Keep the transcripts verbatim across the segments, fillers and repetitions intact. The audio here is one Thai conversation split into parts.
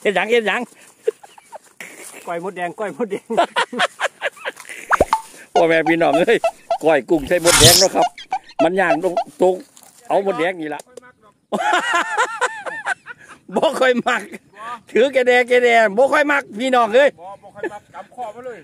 เฮ็ดหยังเฮ็ดหยังก้อยมดแดงก้อยมดแดงพ่อแม่พี่น้องเอ้ยก้อยกุ้งใส่มดแดงเนาะครับมันย่างตรงตรงเอามดแดงนี่ละบ่ค่อยมักถือแกแดงแกแดงบ่ค่อยมักพี่น้องเอ้ยบ่บ่ค่อยมักกำข้อมาเลย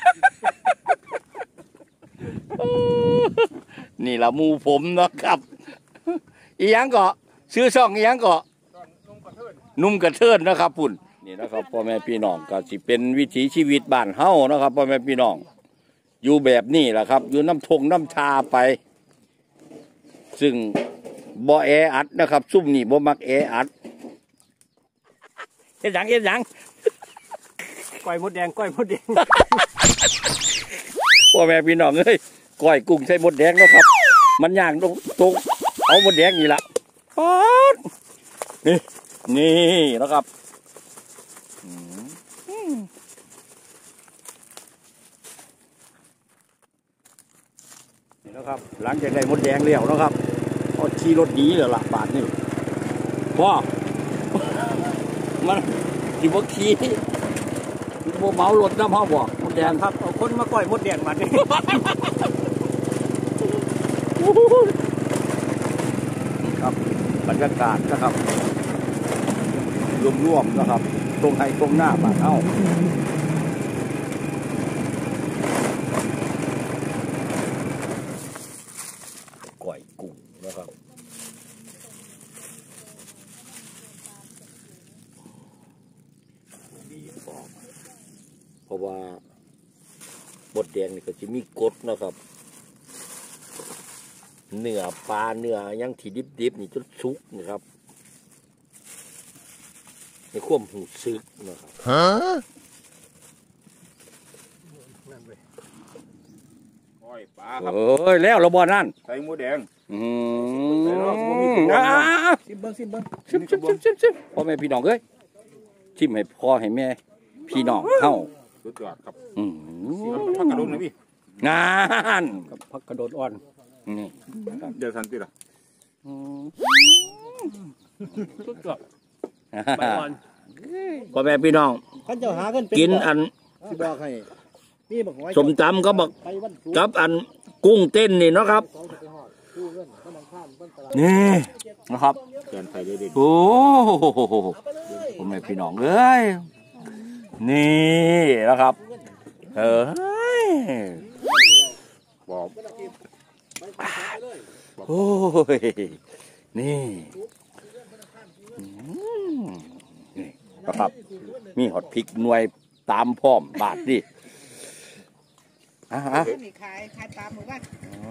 นี่ละมูผมเนาะครับอีหยังก็ชื่อช่องอีหยังก็นุ่มกระเทินนะครับปุ่นนี่นะครับพ่อแม่พี่น้องก็สิเป็นวิถีชีวิตบ้านเฮานะครับพ่อแม่พี่น้องอยู่แบบนี้แหละครับอยู่น้ำทงน้ำชาไปซึ่งบ่แออัดนะครับซุ่มนี่บ่มักแออัดเฮ็ดหยังเฮ็ดหยังก้อยมดแดงก้อยมดแดงพ่อแม่พี่น้องเอ้ยก้อยกุ้งใส่มดแดงเนาะครับมันย่างตรงตรงเอามดแดงนี่ละป๊อดนี่นี่นะครับนี่นะครับหลังจากได้มดแดงแล้วนะครับก็ขี่รถหนีเลยล่ะบาทนี่พ่อมันที่ว่าขี่โมเมารถน้ำพ่อบอกมดแดงครับเอาคนมาก้อยมดแดงมาเนี่ยครับบรรยากาศนะครับรวมๆนะครับตรงไห้ตรงหน้าบ้านเฮาก้อยกุ้งนะครับดีฟอมเพราะว่าหมดแดงนี่ก็จะมีกรดนะครับเนื้อปลาเนื้อยังที่ดิบๆนี่จนสุกนะครับในความหูซึกนะครับฮะก้อยปลาครับเอ้ยแล้วเราบ่นั่นใส่หมูแดงอืมอ่าซิมเบิ้งซิมเบิ้งชิมชิมชิมชิมชิมพ่อแม่พี่น้องเอ้ยชิมให้พ่อให้แม่พี่น้องเฮาสุดยอดครับอืมผักกระโดดนะพี่งานกับผักกระโดดอ่อนนี่เดี๋ยวทันทีละสุดยอดพ่อแม่พี่น้องกินอันสมตำก็บอกกับอันกุ้งเต้นนี่เนาะครับนี่นะครับโอ้โหพ่อแม่พี่น้องเอ้ยนี่นะครับเฮ้ยบอกโอ้ยนี่นี่นะครับมีหอดพริกหน่วยตามพร้อมบาทดิอ่าฮะขายขายตามหมู่บ้านอ๋อ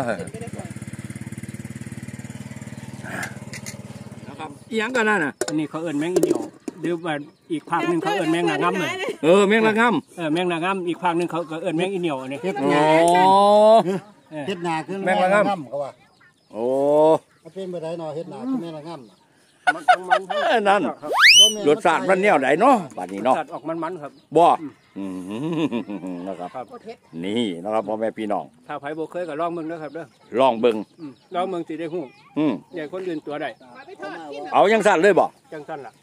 นะครับอีหยังกันนั่นน่ะอันนี้เขาเอิ้นแมงอีเหนียวหรือว่าอีกภาคหนึ่งเขาเอิ้นแมงนางงำเลยเออแมงนางงำเออแมงนางงำอีกภาคหนึ่งเขาก็เอิ้นแมงอีเหนียวอันนี้เฮ็ดนาเฮ็ดนาคือแมงนางงำเขาว่าโอ้เป็นไปได้เนาะเฮ็ดนาคือแมงนางงำมันทั้งมันนั่นรสชาติมันแนวไหนเนาะบัดนี้เนาะรสชาติออกมันๆครับบ่อืมนะครับนี่นะครับพ่อแม่พี่น้องถ้าไผบ่เคยก็ลองเบิ่งเด้อครับเด้อลองเบิ่งลองเบิ่งสิได้ฮู้อืมใหญ่คนอื่นตัวได้เอาจังสั่นเลยบ่จังสั่นล่ะ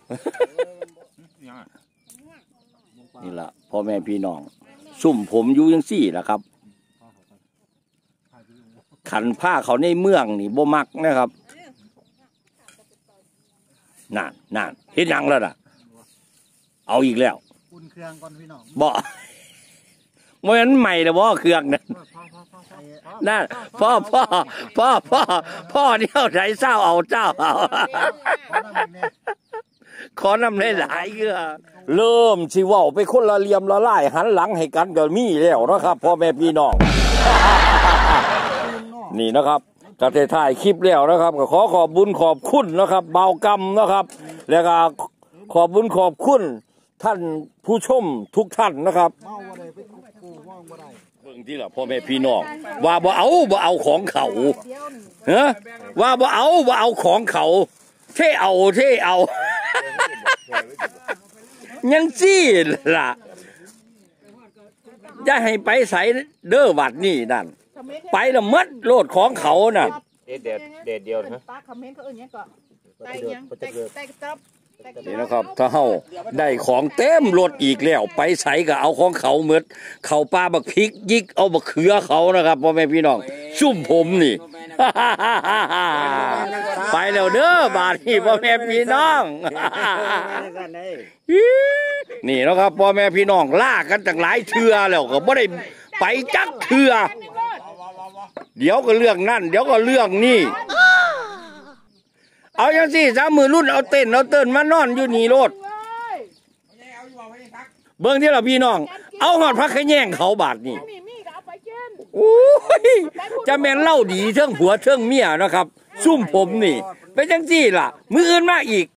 นี่ล่ะพ่อแม่พี่น้องซุ่มผมอยู่จังซี่ล่ะครับขันผ้าเขาในเมืองนี่บ่มักนะครับนั่นนั่นเฮ็ดหยังแล้วน่ะเอาอีกแล้วอุ่นเครื่องก่อนพี่น้องบ่เมื่อนั้นใหม่แล้วบ่เครื่องนั่นนั่นพ่อพ่อพ่อพ่อพ่อเดียวไหนเศร้าเอาเจ้าเอาขอนำได้หลายเกือเริ่มสิเว้าไปคนละเหลี่ยมละลายหันหลังให้กันก็มีแล้วนะครับพ่อแม่พี่น้องนี่นะครับจะได้ถ่ายคลิปแล้วนะครับก็ขอขอบบุญขอบคุณนะครับเบากรรมนะครับแล้วก็ขอบบุญขอบคุณท่านผู้ชมทุกท่านนะครับเบิ่งที่ละพ่อแม่พี่น้องว่าบ่เอาบ่เอาของเขาเฮ้ว่าบ่เอาบ่เอาของเขาเท่เอาเท่เอายังจี้ล่ะจะให้ไปใส่เด้อวัดนี่นั่นไปละมัดโลดของเขาน่ะเด็ดเด็ดเดียวนะปลาคอมเมนต์เขาเอื่นยังก็ไตยังไตไตกระต๊อบนี่นะครับถ้าเฮาได้ของเต็มรถอีกแล้วไปใส่ก็เอาของเขาหมดเขาปลาบักพริกยิกเอาบักเขือเขานะครับพ่อแม่พี่น้องซุ่มผมนี่ ไปแล้วเด้อบาดนี้พ่อแม่พี่น้อง นี่นะครับพ่อแม่พี่น้องล่ากันจากหลายเทื่อแล้วก็บ่ได้ไปจักเทื่อเดี๋ยวก็เรื่องนั่นเดี๋ยวก็เรื่องนี่เอาอย่างสิสามมือรุ่นเอาเต้นเอาเต้นมานอนอยู่นี่โลดเบิ่งที่เราพี่น้องเอาหอดพักขะแย่งเขาบาดนี่โอ้ยจะแม่นเล่าดีเทิงผัวเทิงเมียนะครับซุ่มผมนี่ไปจังซี่ล่ะมืออื่นมาอีก